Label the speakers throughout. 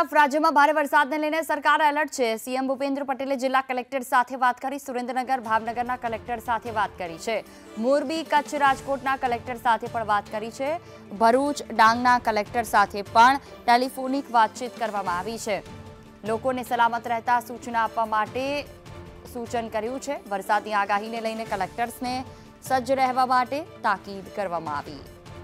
Speaker 1: રાજ્યમાં ભારે વરસાદને લઈને સરકાર એલર્ટ છે। સીએમ ભૂપેન્દ્ર પટેલે જિલ્લા કલેક્ટર સાથે વાત કરી, સુરેન્દ્રનગર ભાવનગરના કલેક્ટર સાથે વાત કરી છે, મોરબી કચ્છ રાજકોટના કલેક્ટર સાથે પણ વાત કરી છે, ભરૂચ ડાંગના કલેક્ટર સાથે પણ ટેલિફોનિક વાતચીત કરવામાં આવી છે। લોકોને સલામત રહેતા સૂચના આપવા માટે સૂચન કર્યું છે। વરસાદની આગાહીને લઈને કલેક્ટર્સને સજ્જ રહેવા માટે તાકીદ કરવામાં આવી।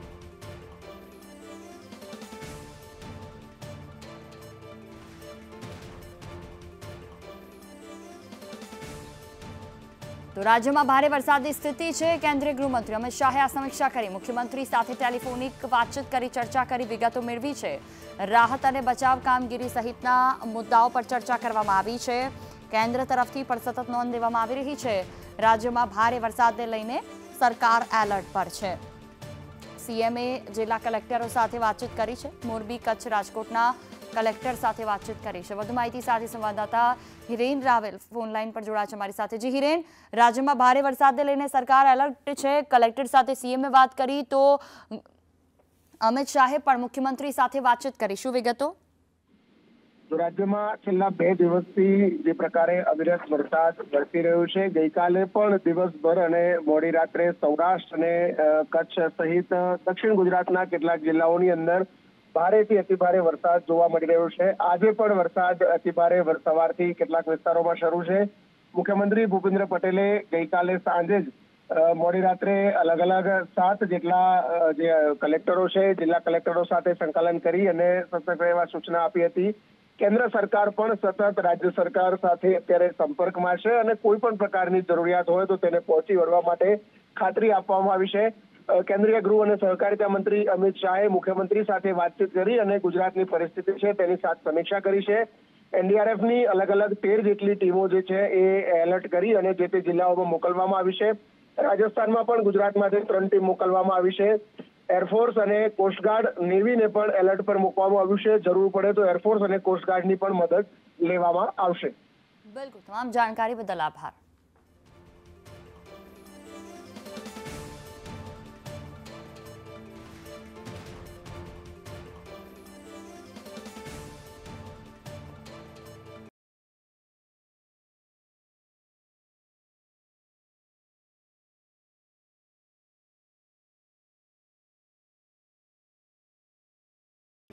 Speaker 1: तो राज्य में भारे वरसादनी स्थिति है। केंद्रीय गृहमंत्री अमित शाहे आ समीक्षा करी, मुख्यमंत्री साथे टेलिफोनिक बातचीत करी, चर्चा करी, विगतो मेळवी छे। राहत अने बचाव कामगीरी सहितना मुद्दाओं पर चर्चा करवामां आवी छे। केंद्र तरफथी पण सतत नोंध लेवामां आवी रही छे। राज्य में भारे वरसादने लईने सरकार एलर्ट पर छे। सीएमए जिला कलेक्टरो साथे बातचीत करी छे, मोरबी कच्छ राजकोटना कलेक्टर साथे बातचीत करी छे। વધુ માહિતી સાથે સંવાદદાતા હિરેન રાવલ ફોન લાઈન પર જોડાયા છે અમારી સાથે। જી હિરેન, રાજ્યમાં ભારે વરસાદને લઈને સરકાર એલર્ટ છે, કલેક્ટર સાથે સીએમએ વાત કરી તો અમિત શાહે પણ મુખ્યમંત્રી સાથે વાતચીત કરી, શું વિગતો?
Speaker 2: રાજ્યમાં છેલ્લા 2 દિવસથી જે પ્રકારે અવિરત વરસાદ વરસી રહ્યો છે, ગઈકાલે પણ દિવસભર અને મોડી રાત્રે સૌરાષ્ટ્ર અને કચ્છ સહિત દક્ષિણ ગુજરાતના કેટલાક જિલ્લાઓની અંદર ભારેથી અતિભારે વરસાદ જોવા મળી રહ્યો છે। આજે પણ વરસાદ અતિભારે સવારથી કેટલાક વિસ્તારોમાં શરૂ છે। મુખ્યમંત્રી ભૂપેન્દ્ર પટેલે ગઈકાલે સાંજે જ મોડી રાત્રે અલગ અલગ 7 જેટલા જે કલેક્ટરો છે, જિલ્લા કલેક્ટરો સાથે સંકલન કરી અને સતત રહેવા સૂચના આપી હતી। કેન્દ્ર સરકાર પણ સતત રાજ્ય સરકાર સાથે અત્યારે સંપર્કમાં છે અને કોઈ પણ પ્રકારની જરૂરિયાત હોય તો તેને પહોંચી વળવા માટે ખાતરી આપવામાં આવી છે। કેન્દ્રીય ગૃહ અને સહકારિતા મંત્રી અમિત શાહે મુખ્યમંત્રી સાથે વાતચીત કરી અને ગુજરાતની પરિસ્થિતિ છે તેની સાથે સમીક્ષા કરી છે। એનડીઆરએફની અલગ અલગ 13 જેટલી ટીમો જે છે એ એલર્ટ કરી અને જે તે જિલ્લાઓમાં મોકલવામાં આવી છે। રાજસ્થાનમાં પણ ગુજરાતમાંથી 3 ટીમ મોકલવામાં આવી છે। એરફોર્સ અને કોસ્ટગાર્ડ નેવીને પણ એલર્ટ પર મૂકવામાં આવ્યું છે। જરૂર પડે તો એરફોર્સ અને કોસ્ટગાર્ડની પણ મદદ લેવામાં આવશે।
Speaker 1: બિલકુલ, તમામ જાણકારી બદલ આભાર।